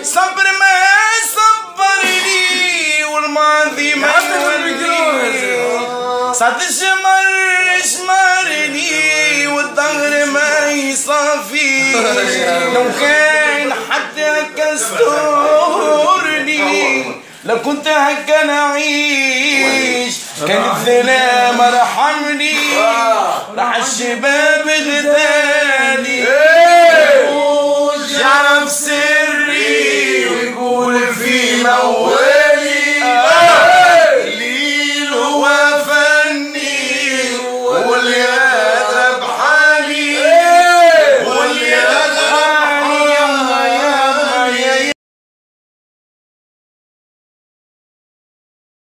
صبر ما صبرني والماضي ما يولي صاد الشمر شمرني والظهر ما يصافي لو كان حتى هكا استورني لو كنت هكا نعيش كان الظلام رحمني راح الشباب غداني يعرف سري ويقول في موال